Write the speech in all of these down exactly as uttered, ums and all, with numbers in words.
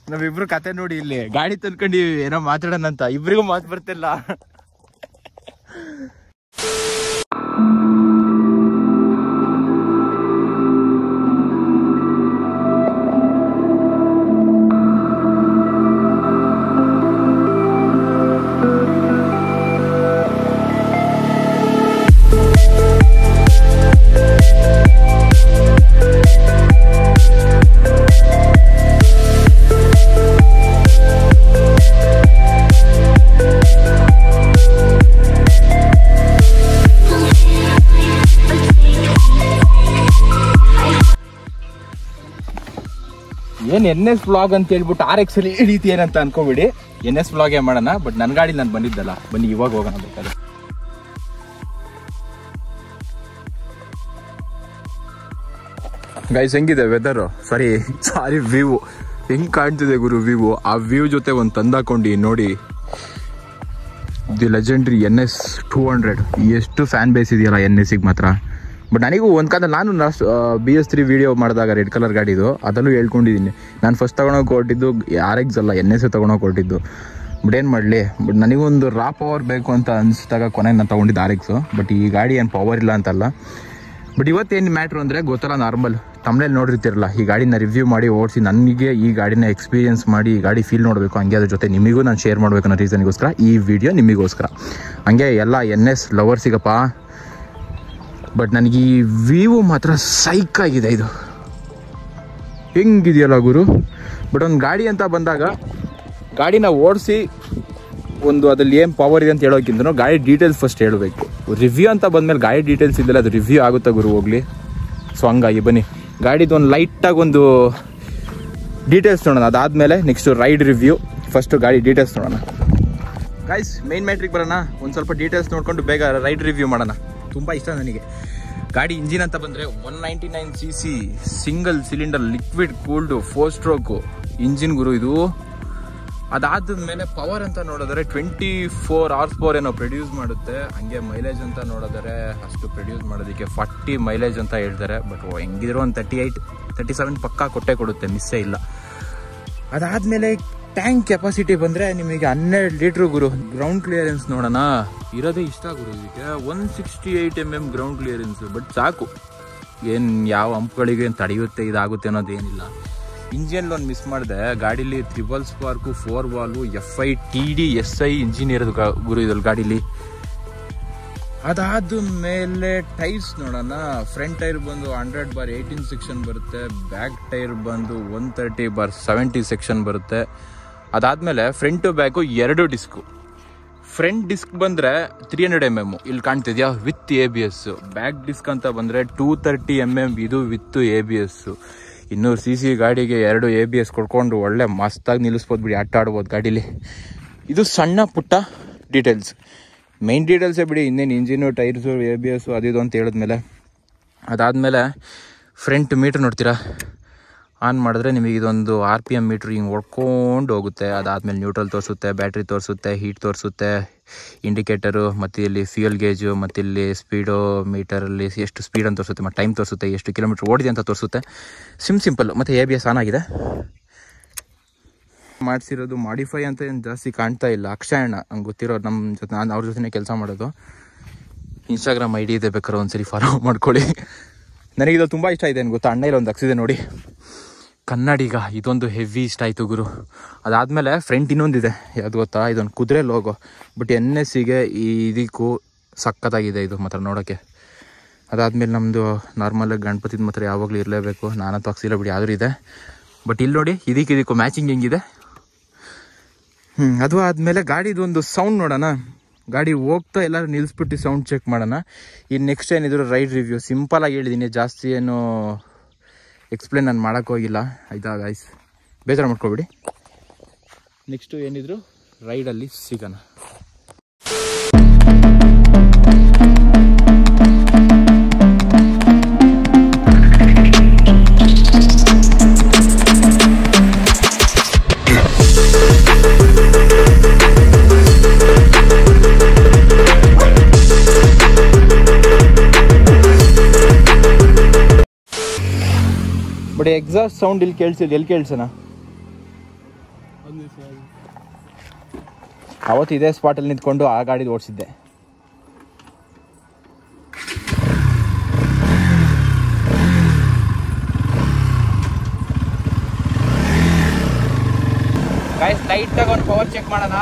ನಾವಿಬ್ರು ಕತೆ ನೋಡಿ ಇಲ್ಲಿ ಗಾಡಿ ತಂದ್ಕೊಂಡಿವಿ ಏನೋ ಮಾತಾಡೋಣ ಅಂತ, ಇಬ್ರಿಗೂ ಮಾತು ಬರ್ತಿಲ್ಲ. ಏನ್ ಎನ್ ಎಸ್ ವ್ಲಾಗ್ ಅಂತ ಹೇಳ್ಬಿಟ್ಟು ಆರ್ ಎಕ್ಸ್ ಅಲ್ಲಿ ಹಿಡಿತಿ ಏನಂತ ಅನ್ಕೋಬಿಡಿ. ಎನ್ ಎಸ್ ವ್ಲಾಗ್ ಮಾಡೋಣ, ಬಟ್ ನನ್ನ ಗಾಡಿ ನಾನು ಬಂದಿದ್ದಲ್ಲ. ಬನ್ನಿ ಇವಾಗ ಹೋಗೋಣ ಬೇಕಾದ್ರೆ. ಗೈಸ್ ಹೆಂಗಿದೆ ವೆದರ್, ಸಾರಿ ಸಾರಿ ವ್ಯೂ ಹೆಂಗ್ ಕಾಣ್ತಿದೆ ಗುರು ವ್ಯೂ. ಆ ವ್ಯೂ ಜೊತೆ ಒಂದು ತಂದಾಕೊಂಡು ನೋಡಿ the legendary N S two hundred. ಎಷ್ಟು ಫ್ಯಾನ್ ಬೇಸ್ ಇದೆಯಲ್ಲ ಎನ್ ಎಸ್ಸಿಗೆ ಮಾತ್ರ. ಬಟ್ ನನಗೂ ಒಂದು ಕಾಲ ನಾನು ಬಿ ಎಸ್ ತ್ರೀ ವಿಡಿಯೋ ಮಾಡಿದಾಗ ರೆಡ್ ಕಲರ್ ಗಾಡಿದು ಅದನ್ನು ಹೇಳ್ಕೊಂಡಿದ್ದೀನಿ. ನಾನು ಫಸ್ಟ್ ತೊಗೊಳೋಕೆ ಹೊರಟಿದ್ದು ಆರ್ ಎಕ್ಸ್ ಅಲ್ಲ, ಎನ್ ಎಸ್ ತೊಗೊಳೋಕೆ ಹೊರಟಿದ್ದು. ಬಟ್ ಏನು ಮಾಡಲಿ, ಬಟ್ ನನಗೊಂದು ರಾ ಪವರ್ ಬೇಕು ಅಂತ ಅನಿಸಿದಾಗ ಕೊನೆಗೆ ನಾನು ತೊಗೊಂಡಿದ್ದು ಆರ್ ಎಕ್ಸು. ಬಟ್ ಈ ಗಾಡಿ ಏನು ಪವರ್ ಇಲ್ಲ ಅಂತಲ್ಲ. ಬಟ್ ಇವತ್ತೇನು ಮ್ಯಾಟ್ರು ಅಂದರೆ ಗೊತ್ತಲ್ಲ, ನಾರ್ಮಲ್ ತಮ್ಮನೇಲಿ ನೋಡಿರ್ತಿರಲ್ಲ, ಈ ಗಾಡಿನ ರಿವ್ಯೂ ಮಾಡಿ ಓಡಿಸಿ ನನಗೆ ಈ ಗಾಡಿನ ಎಕ್ಸ್ಪೀರಿಯನ್ಸ್ ಮಾಡಿ ಈ ಗಾಡಿ ಫೀಲ್ ನೋಡಬೇಕು. ಹಂಗೆ ಅದ್ರ ಜೊತೆ ನಿಮಗೂ ನಾನು ಶೇರ್ ಮಾಡಬೇಕು ಅನ್ನೋ ರೀಸನ್ಗೋಸ್ಕರ ಈ ವಿಡಿಯೋ ನಿಮಗೋಸ್ಕರ. ಹಂಗೆ ಎಲ್ಲ ಎನ್ ಎಸ್ ಲವರ್ಸಿಗಪ್ಪ. ಬಟ್ ನನಗೆ ಈ ವ್ಯೂ ಮಾತ್ರ ಸೈಕ್ ಆಗಿದೆ. ಇದು ಹೆಂಗಿದೆಯಲ್ಲ ಗುರು. ಬಟ್ ಒಂದು ಗಾಡಿ ಅಂತ ಬಂದಾಗ ಗಾಡಿನ ಓಡಿಸಿ ಒಂದು ಅದ್ರಲ್ಲಿ ಏನು ಪವರ್ ಇದೆ ಅಂತ ಹೇಳೋಕ್ಕಿಂತ ಗಾಡಿ ಡೀಟೇಲ್ಸ್ ಫಸ್ಟ್ ಹೇಳಬೇಕು. ರಿವ್ಯೂ ಅಂತ ಬಂದಮೇಲೆ ಗಾಡಿ ಡೀಟೇಲ್ಸ್ ಇದ್ದಿಲ್ಲ, ಅದು ರಿವ್ಯೂ ಆಗುತ್ತಾ ಗುರು ಹೋಗಲಿ. ಸೊ ಹಂಗಾಗಿ ಬನ್ನಿ ಗಾಡಿದು ಒಂದು ಲೈಟಾಗಿ ಒಂದು ಡೀಟೇಲ್ಸ್ ನೋಡೋಣ. ಅದಾದಮೇಲೆ ನೆಕ್ಸ್ಟು ರೈಡ್ ರಿವ್ಯೂ. ಫಸ್ಟು ಗಾಡಿ ಡೀಟೇಲ್ಸ್ ನೋಡೋಣ ಗೈಸ್. ಮೇನ್ ಮ್ಯಾಟ್ರಿಗೆ ಬರೋಣ, ಒಂದು ಸ್ವಲ್ಪ ಡೀಟೇಲ್ಸ್ ನೋಡಿಕೊಂಡು ಬೇಗ ರೈಡ್ ರಿವ್ಯೂ ಮಾಡೋಣ. ತುಂಬ ಇಷ್ಟ ನನಗೆ ಗಾಡಿ. ಇಂಜಿನ್ ಅಂತ ಬಂದರೆ one ninety nine C C single cylinder liquid cooled four stroke engine ಗುರು ಇದು. ಅದಾದ ಮೇಲೆ ಪವರ್ ಅಂತ ನೋಡಿದ್ರೆ ಟ್ವೆಂಟಿ ಫೋರ್ ಅವರ್ಸ್ ಪವರ್ ಏನೋ ಪ್ರೊಡ್ಯೂಸ್ ಮಾಡುತ್ತೆ. ಹಂಗೆ ಮೈಲೇಜ್ ಅಂತ ನೋಡಿದ್ರೆ ಅಷ್ಟು ಪ್ರೊಡ್ಯೂಸ್ ಮಾಡೋದಕ್ಕೆ ಫಾರ್ಟಿ ಮೈಲೇಜ್ ಅಂತ ಹೇಳ್ತಾರೆ. ಬಟ್ ಹೆಂಗಿದ್ರು ಒಂದು ತರ್ಟಿ ಏಯ್ಟ್ ತರ್ಟಿ ಸೆವೆನ್ ಪಕ್ಕಾ ಕೊಟ್ಟೆ ಕೊಡುತ್ತೆ, ಮಿಸ್ಸೇ ಇಲ್ಲ. ಅದಾದಮೇಲೆ ಟ್ಯಾಂಕ್ ಕೆಪಾಸಿಟಿ ಬಂದರೆ ನಿಮಗೆ ಹನ್ನೆರಡು ಲೀಟ್ರು ಗುರು. ಗ್ರೌಂಡ್ ಕ್ಲಿಯರೆನ್ಸ್ ನೋಡೋಣ, ಇರೋದೇ ಇಷ್ಟ ಗುರು ಇದಕ್ಕೆ. One sixty eight M M ground clearance. But ಸಾಕು, ಏನು ಯಾವ ಹಂಪ್ಗಳಿಗೆ ಏನು ತಡೆಯುತ್ತೆ ಇದಾಗುತ್ತೆ ಅನ್ನೋದೇನಿಲ್ಲ. ಇಂಜಿನ್ ಒಂದು ಮಿಸ್ ಮಾಡಿದೆ ಗಾಡೀಲಿ. Triple spark, four valve, F I T D S I engine ಇರೋದು ಗುರು ಇದ್ರಲ್ಲಿ ಗಾಡೀಲಿ. ಅದಾದ ಮೇಲೆ ಟೈರ್ಸ್ ನೋಡೋಣ. ಫ್ರಂಟ್ ಟೈರ್ ಬಂದು ಹಂಡ್ರೆಡ್ ಬಾರ್ ಏಯ್ಟೀನ್ ಸೆಕ್ಷನ್ ಬರುತ್ತೆ. ಬ್ಯಾಕ್ ಟೈರ್ ಬಂದು one thirty bar seventy section ಬರುತ್ತೆ. ಅದಾದಮೇಲೆ ಫ್ರಂಟು ಬ್ಯಾಕು ಎರಡು ಡಿಸ್ಕು. ಫ್ರಂಟ್ ಡಿಸ್ಕ್ ಬಂದರೆ ತ್ರೀ ಹಂಡ್ರೆಡ್ ಎಮ್ ಎಮ್ ಇಲ್ಲಿ ಕಾಣ್ತಿದ್ಯಾ, with A B S. Back disc ಅಂತ ಬಂದರೆ ಟೂ ತರ್ಟಿ ಎಮ್ ಎಮ್, ಇದು ವಿತ್ ಎ ಬಿ ಎಸ್ಸು. ಇನ್ನೂರು ಸಿ ಸಿ ಗಾಡಿಗೆ ಎರಡು ಎ ಬಿ ಎಸ್ ಕೊಡ್ಕೊಂಡು ಒಳ್ಳೆ ಮಸ್ತಾಗಿ ನಿಲ್ಲಿಸ್ಬೋದು ಬಿಡಿ, ಆಟ ಆಡ್ಬೋದು ಗಾಡೀಲಿ. ಇದು ಸಣ್ಣ ಪುಟ್ಟ ಡೀಟೇಲ್ಸ್. ಮೈನ್ ಡೀಟೇಲ್ಸೇ ಬಿಡಿ, ಇನ್ನೇನು engine, tyres, A B S ಅದಿದು ಅಂತ ಹೇಳಿದ್ಮೇಲೆ. ಅದಾದಮೇಲೆ ಫ್ರಂಟ್ ಮೀಟ್ರ್ ನೋಡ್ತೀರಾ, ಆನ್ ಮಾಡಿದ್ರೆ ನಿಮಗೆ ಇದೊಂದು ಆರ್ ಪಿ ಎಮ್ ಮೀಟ್ರ್ ಹಿಂಗೆ ಹೊಡ್ಕೊಂಡು ಹೋಗುತ್ತೆ. ಅದಾದಮೇಲೆ ನ್ಯೂಟ್ರಲ್ ತೋರಿಸುತ್ತೆ, ಬ್ಯಾಟ್ರಿ ತೋರಿಸುತ್ತೆ, ಹೀಟ್ ತೋರಿಸುತ್ತೆ, ಇಂಡಿಕೇಟರು, ಮತ್ತು ಇಲ್ಲಿ ಫ್ಯೂಯಲ್ ಗೇಜು, ಮತ್ತು ಇಲ್ಲಿ ಸ್ಪೀಡೋ ಮೀಟರಲ್ಲಿ ಎಷ್ಟು ಸ್ಪೀಡ್ ಅಂತ ತೋರಿಸುತ್ತೆ, ಮತ್ತು ಟೈಮ್ ತೋರಿಸುತ್ತೆ, ಎಷ್ಟು ಕಿಲೋಮೀಟ್ರ್ ಓಡಿದೆ ಅಂತ ತೋರಿಸುತ್ತೆ. ಸಿಮ್ ಸಿಂಪಲ್. ಮತ್ತು ಎ ಬಿ ಎಸ್ ಆನ್ ಆಗಿದೆ. ಮಾಡಿಸಿರೋದು ಮಾಡಿಫೈ ಅಂತ ಏನು ಜಾಸ್ತಿ ಕಾಣ್ತಾ ಇಲ್ಲ. ಅಕ್ಷಯಣ್ಣ ಹಂಗೆ ಗೊತ್ತಿರೋ ನಮ್ಮ ಜೊತೆ, ನಾನು ಅವ್ರ ಜೊತೆ ಕೆಲಸ ಮಾಡೋದು. ಇನ್ಸ್ಟಾಗ್ರಾಮ್ ಐ ಡಿ ಇದೆ, ಬೇಕಾದ್ರೆ ಒಂದ್ಸರಿ ಫಾಲೋ ಮಾಡ್ಕೊಳ್ಳಿ. ನನಗಿದು ತುಂಬ ಇಷ್ಟ ಇದೆ. ಏನು ಗೊತ್ತಾ, ಅಣ್ಣ ಇಲ್ಲ ಒಂದು ಹಾಕ್ಸಿದೆ ನೋಡಿ, ಕನ್ನಡಿಗ. ಇದೊಂದು ಹೆವಿ ಇಷ್ಟ ಆಯಿತು ಗುರು. ಅದಾದಮೇಲೆ ಫ್ರಂಟ್ ಇನ್ನೊಂದಿದೆ, ಯಾವ್ದು ಗೊತ್ತಾ, ಇದೊಂದು ಕುದುರೆ ಲೋಗೋ. ಬಟ್ ಎನ್ ಎಸ್ಸಿಗೆ ಈ ಇದಕ್ಕೂ ಸಖತ್ತಾಗಿದೆ ಇದು ಮಾತ್ರ ನೋಡೋಕ್ಕೆ. ಅದಾದಮೇಲೆ ನಮ್ಮದು ನಾರ್ಮಲಾಗಿ ಗಣಪತಿದ ಮಾತ್ರ ಯಾವಾಗಲೂ ಇರಲೇಬೇಕು. ನಾನಂತೂ ಹಾಕ್ಸಿಲ್ಲ ಬಿಡಿ, ಆದರೂ ಇದೆ. ಬಟ್ ಇಲ್ಲಿ ನೋಡಿ, ಇದಕ್ಕೆ ಇದಕ್ಕೂ ಮ್ಯಾಚಿಂಗ್ ಹೆಂಗಿದೆ. ಹ್ಞೂ ಅದು ಆದಮೇಲೆ ಗಾಡಿದೊಂದು ಸೌಂಡ್ ನೋಡೋಣ. ಗಾಡಿ ಹೋಗ್ತಾ ಎಲ್ಲರೂ ನಿಲ್ಲಿಸ್ಬಿಟ್ಟು ಸೌಂಡ್ ಚೆಕ್ ಮಾಡೋಣ. ಇನ್ನು ನೆಕ್ಸ್ಟ್ ಏನಿದ್ರು ರೈಡ್ ರಿವ್ಯೂ. ಸಿಂಪಲಾಗಿ ಹೇಳಿದ್ದೀನಿ, ಜಾಸ್ತಿ ಏನು ಎಕ್ಸ್ಪ್ಲೇನ್ ನಾನು ಮಾಡೋಕ್ಕೋಗಿಲ್ಲ. ಆಯಿತಾ ಗೈಸ್, ಬೇಜಾರು ಮಾಡ್ಕೊಬೇಡಿ. ನೆಕ್ಸ್ಟು ಏನಿದ್ರು ರೈಡಲ್ಲಿ ಸಿಗೋಣ. ಬಟ್ ಎಕ್ಸಾಸ್ಟ್ ಸೌಂಡ್ ಇಲ್ಲಿ ಕೇಳಿಸಿದ್ದು, ಎಲ್ಲಿ ಕೇಳಿಸೋಣ? ಅವತ್ತು ಇದೇ ಸ್ಪಾಟಲ್ಲಿ ನಿಂತ್ಕೊಂಡು ಆ ಗಾಡಿ ಓಡಿಸಿದ್ದೆ. ಗೈಸ್ ಲೈಟಾಗಿ ಒಂದು ಪವರ್ ಚೆಕ್ ಮಾಡೋಣ.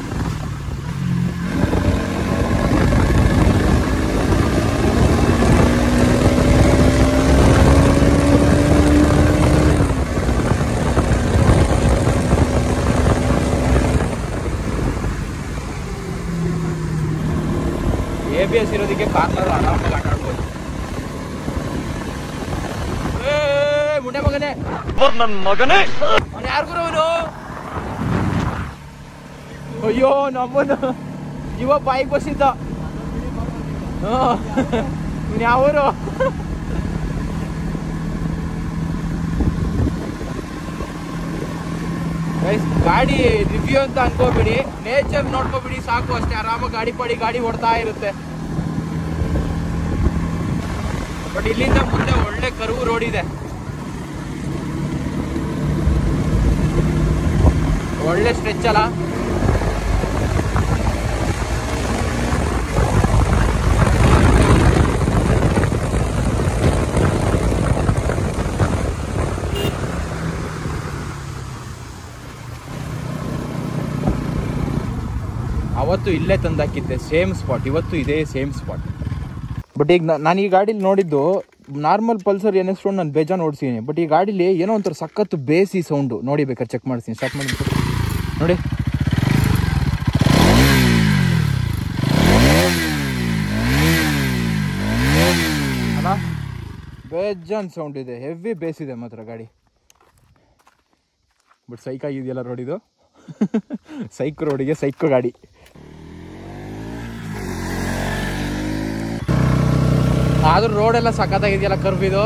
ಎ ಬಿ ಎಸ್ ಇರೋದಕ್ಕೆ ಕಾರ್ನರ್ ಆರಾಮಾಗಿ ಆಟ ಆಡ್ಬೋದು. ಮುಂಡೆ ಮಗನೇ ನನ್ನ ಮಗನೇ ಅವನು ಯಾರಿಗೂ ಅವನು. ಅಯ್ಯೋ ನಮ್ಮನು ಇವ ಬೈಕ್ ಬಸ್ಸಿದ್ದ. ಹ್ಞೂ ಯಾವರು ಗಾಡಿ ರಿವ್ಯೂ ಅಂತ ಅನ್ಕೋಬೇಡಿ, ನೇಚರ್ ನೋಡ್ಕೋಬೇಡಿ ಸಾಕು ಅಷ್ಟೇ. ಆರಾಮಾಗಿ ಗಾಡಿ ಪಡಿ ಗಾಡಿ ಓಡ್ತಾ ಇರುತ್ತೆ. ಬಟ್ ಇಲ್ಲಿಂದ ಮುಂದೆ ಒಳ್ಳೆ ಕರ್ವು ರೋಡ್ ಇದೆ, ಒಳ್ಳೆ ಸ್ಟ್ರೆಚ್ ಅಲ್ಲ. ಅವತ್ತು ಇಲ್ಲೇ ತಂದಾಕಿದ್ದೆ ಸೇಮ್ ಸ್ಪಾಟ್, ಇವತ್ತು ಇದೇ ಸೇಮ್ ಸ್ಪಾಟ್. ಬಟ್ ಈಗ ನಾನು ಈ ಗಾಡೀಲಿ ನೋಡಿದ್ದು ನಾರ್ಮಲ್ ಪಲ್ಸರ್ ಎನ್ ಎಸ್ ನಾನು ಬೇಜಾನ್ ಓಡಿಸಿದ್ದೀನಿ. ಬಟ್ ಈ ಗಾಡೀಲಿ ಏನೋ ಒಂಥರ ಸಖತ್ತು ಬೇಸಿ ಸೌಂಡು. ನೋಡಿ ಬೇಕಾದ್ರೆ ಚೆಕ್ ಮಾಡ್ತೀನಿ, ಸ್ಟಾರ್ಟ್ ಮಾಡಿ ನೋಡಿ. ಅಲ್ಲ ಬೇಜಾನ್ ಸೌಂಡ್ ಇದೆ, ಹೆವಿ ಬೇಸ್ ಇದೆ ಮಾತ್ರ ಗಾಡಿ. ಬಟ್ ಸೈಕ್ ಆಗಿದೆಯಲ್ಲ ರೋಡಿದು. ಸೈಕ್ ರೋಡಿಗೆ ಸೈಕ್ ಗಾಡಿ. ಆದ್ರೂ ರೋಡ್ ಎಲ್ಲ ಸಖತ್ತಾಗಿದೆಯಲ್ಲ ಕರ್ವ್ ಇದು.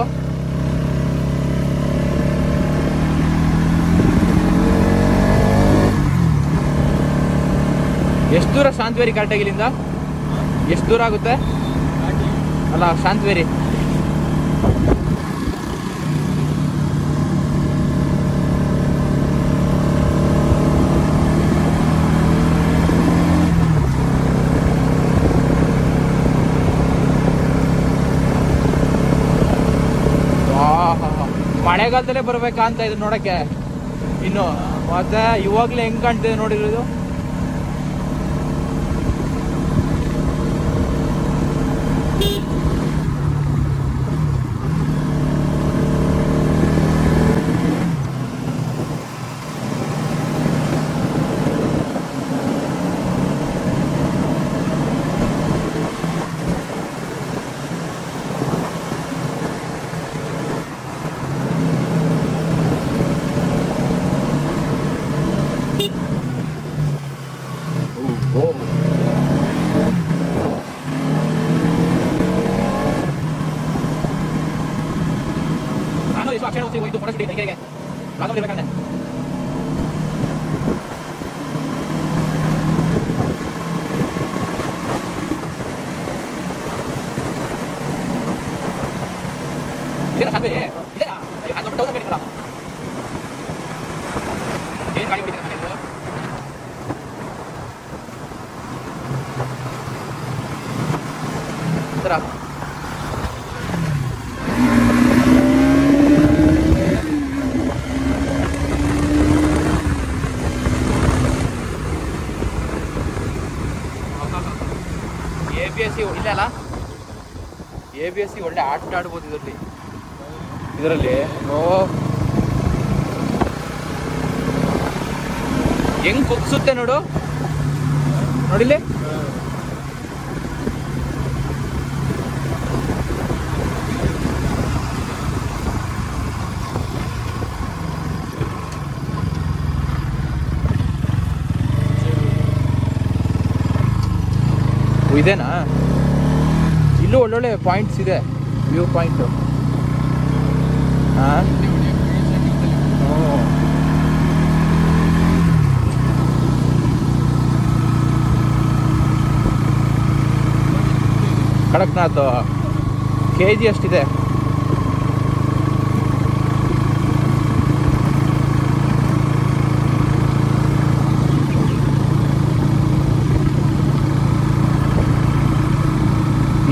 ಎಷ್ಟು ದೂರ ಶಾಂತವೇರಿ ಕರೆಕ್ಟಾಗಿ ಇಲ್ಲಿಂದ ಎಷ್ಟು ದೂರ ಆಗುತ್ತೆ? ಅಲ್ಲ ಶಾಂತವೇರಿ ಮಳೆಗಾಲದಲ್ಲೇ ಬರ್ಬೇಕಾ ಅಂತ ಇದು ನೋಡಕ್ಕೆ. ಇನ್ನು ಮತ್ತೆ ಇವಾಗ್ಲೇ ಹೆಂಗ್ ಕಾಣ್ತಿದೆ ನೋಡಿರೋದು. ಎ ಬಿ ಎಸ್ ಸಿ ಇಲ್ಲ ಅಲ್ಲ, ಎ ಬಿ ಎಸ್ ಸಿ ಒಳ್ಳೆ ಆಟ ಆಡ್ಬೋದು ಇದರಲ್ಲಿ. ಇದರಲ್ಲಿ ಓ ಹೆಂಗ್ ಕುಗ್ಸುತ್ತೆ ನೋಡು, ನೋಡಿಲ್ಲಿ. ಇದೇನಾ? ಇಲ್ಲೂ ಒಳ್ಳೊಳ್ಳೆ ಪಾಯಿಂಟ್ಸ್ ಇದೆ, ವ್ಯೂ ಪಾಯಿಂಟು. ಹಾಂ ಕಡಕ್ನಾಥ್ ಕೆ ಜಿ ಅಷ್ಟಿದೆ.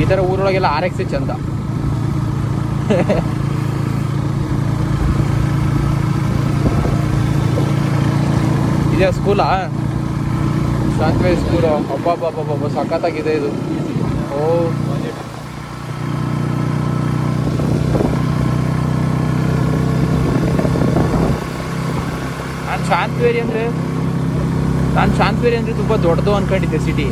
ಈ ಥರ ಊರೊಳಗೆಲ್ಲ ಆರ್ ಎಕ್ಸ್ ಚಂದ. ಇದೇ ಸ್ಕೂಲಾ? ಶಾಂತವೇರಿ ಸ್ಕೂಲು. ಹಬ್ಬ ಸಖತ್ತಾಗಿದೆ ಇದು. ಓ ನಾನು ಶಾಂತವೇರಿ ಅಂದರೆ ನಾನು ಶಾಂತವೇರಿ ಅಂದರೆ ತುಂಬ ದೊಡ್ಡದು ಅಂದ್ಕೊಂಡಿದ್ದೆ ಸಿಟಿ.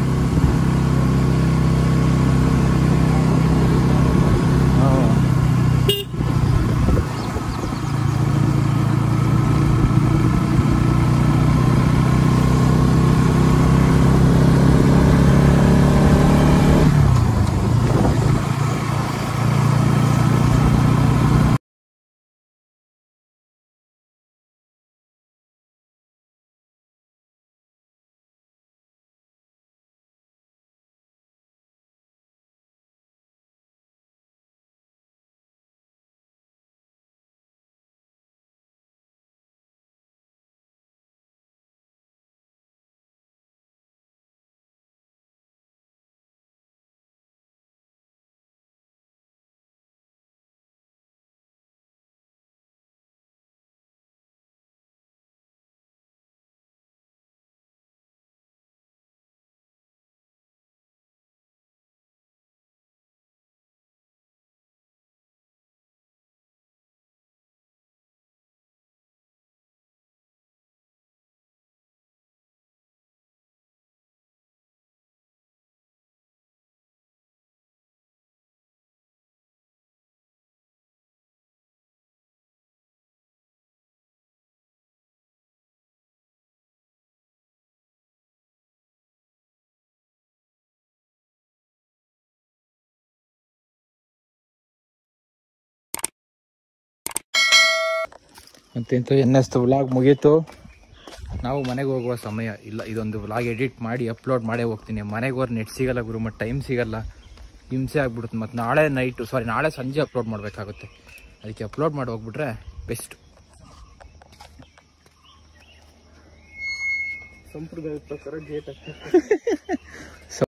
ಮತ್ತೆಂತೂ ಎನ್ ಎಸ್ ವ್ಲಾಗ್ ಮುಗೀತು. ನಾವು ಮನೆಗೆ ಹೋಗುವ ಸಮಯ ಇಲ್ಲ. ಇದೊಂದು ವ್ಲಾಗ್ ಎಡಿಟ್ ಮಾಡಿ ಅಪ್ಲೋಡ್ ಮಾಡೇ ಹೋಗ್ತೀನಿ. ಮನೆಗೆ ಹೋದ್ರೆ ನೆಟ್ ಸಿಗಲ್ಲ ಗುರು, ಮತ್ತು ಟೈಮ್ ಸಿಗಲ್ಲ, ಹಿಂಸೆ ಆಗ್ಬಿಡುತ್ತೆ. ಮತ್ತು ನಾಳೆ ನೈಟು ಸಾರಿ ನಾಳೆ ಸಂಜೆ ಅಪ್ಲೋಡ್ ಮಾಡಬೇಕಾಗುತ್ತೆ. ಅದಕ್ಕೆ ಅಪ್ಲೋಡ್ ಮಾಡಿ ಹೋಗ್ಬಿಟ್ರೆ ಬೆಸ್ಟ್. ಸಂಪ್ರದಾಯದ ಪ್ರಕಾರ ಗೇಟ್